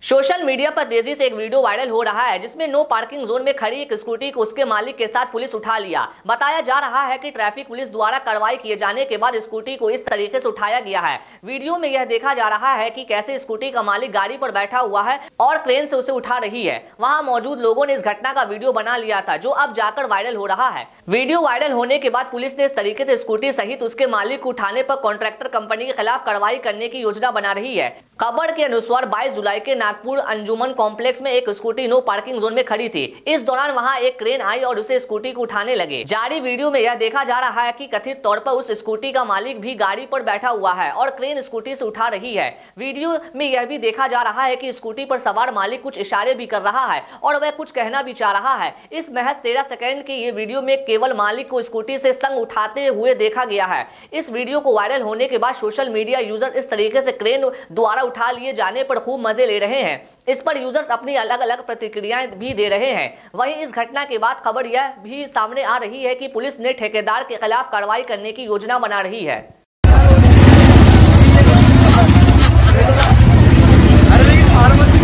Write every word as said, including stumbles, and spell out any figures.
Social media पर तेजी से एक वीडियो वायरल हो रहा है जिसमें नो पार्किंग जोन में खड़ी एक स्कूटी को उसके मालिक के साथ पुलिस उठा लिया। बताया जा रहा है कि ट्रैफिक पुलिस द्वारा कार्रवाई किए जाने के बाद स्कूटी को इस तरीके से उठाया गया है। वीडियो में यह देखा जा रहा है कि कैसे स्कूटी का मालिक गाड़ी पर बैठा हुआ है और क्रेन से उसे उठा रही है। वहाँ मौजूद लोगों ने इस घटना का वीडियो बना लिया था जो अब जाकर वायरल हो रहा है। वीडियो वायरल होने के बाद पुलिस ने इस तरीके से स्कूटी सहित उसके मालिक को उठाने पर कॉन्ट्रैक्टर कंपनी के खिलाफ कार्रवाई करने की योजना बना रही है। खबर के अनुसार बाईस जुलाई के नागपुर अंजुमन कॉम्प्लेक्स में एक स्कूटी नो पार्किंग जोन में खड़ी थी। इस दौरान वहां एक क्रेन आई और उसे स्कूटी को उठाने लगे। जारी वीडियो में यह देखा जा रहा है कि कथित तौर पर उस स्कूटी का मालिक भी गाड़ी पर बैठा हुआ है और क्रेन स्कूटी से उठा रही है। वीडियो में यह भी देखा जा रहा है कि स्कूटी पर सवार मालिक कुछ इशारे भी कर रहा है और वह कुछ कहना भी चाह रहा है। इस महज तेरह सेकंड की ये वीडियो में केवल मालिक को स्कूटी से संग उठाते हुए देखा गया है। इस वीडियो को वायरल होने के बाद सोशल मीडिया यूजर इस तरीके से क्रेन द्वारा उठा लिए जाने पर खूब मजे ले रहे हैं। इस पर यूजर्स अपनी अलग अलग प्रतिक्रियाएं भी दे रहे हैं। वहीं इस घटना के बाद खबर यह भी सामने आ रही है कि पुलिस ने ठेकेदार के खिलाफ कार्रवाई करने की योजना बना रही है।